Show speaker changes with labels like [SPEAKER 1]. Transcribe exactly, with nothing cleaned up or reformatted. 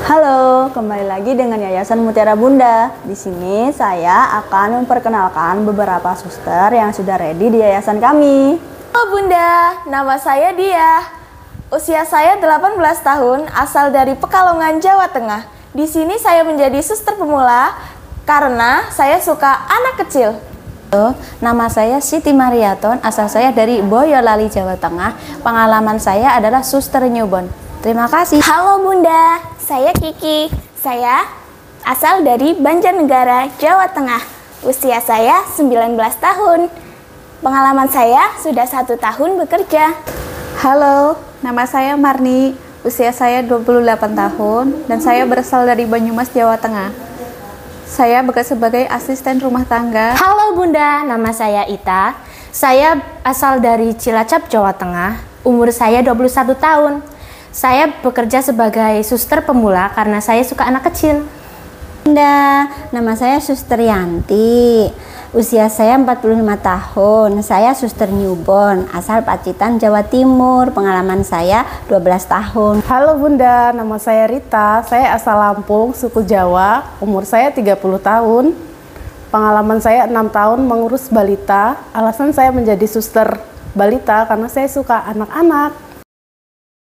[SPEAKER 1] Halo, kembali lagi dengan Yayasan Mutiara Bunda. Di sini saya akan memperkenalkan beberapa suster yang sudah ready di yayasan kami.
[SPEAKER 2] Halo Bunda, nama saya Dia. Usia saya delapan belas tahun, asal dari Pekalongan, Jawa Tengah. Di sini saya menjadi suster pemula karena saya suka anak kecil.
[SPEAKER 3] Halo, nama saya Siti Mariaton, asal saya dari Boyolali, Jawa Tengah. Pengalaman saya adalah suster newborn. Terima kasih.
[SPEAKER 4] Halo Bunda, saya Kiki. Saya asal dari Banjarnegara, Jawa Tengah. Usia saya sembilan belas tahun. Pengalaman saya sudah satu tahun bekerja.
[SPEAKER 5] Halo, nama saya Marni. Usia saya dua puluh delapan tahun dan saya berasal dari Banyumas, Jawa Tengah. Saya bekerja sebagai asisten rumah tangga.
[SPEAKER 6] Halo Bunda, nama saya Ita. Saya asal dari Cilacap, Jawa Tengah. Umur saya dua puluh satu tahun. Saya bekerja sebagai suster pemula karena saya suka anak kecil.
[SPEAKER 3] Bunda, nama saya Suster Yanti. Usia saya empat puluh lima tahun. Saya suster newborn, asal Pacitan, Jawa Timur. Pengalaman saya dua belas tahun.
[SPEAKER 7] Halo Bunda, nama saya Rita. Saya asal Lampung, suku Jawa. Umur saya tiga puluh tahun. Pengalaman saya enam tahun mengurus balita. Alasan saya menjadi suster balita karena saya suka anak-anak.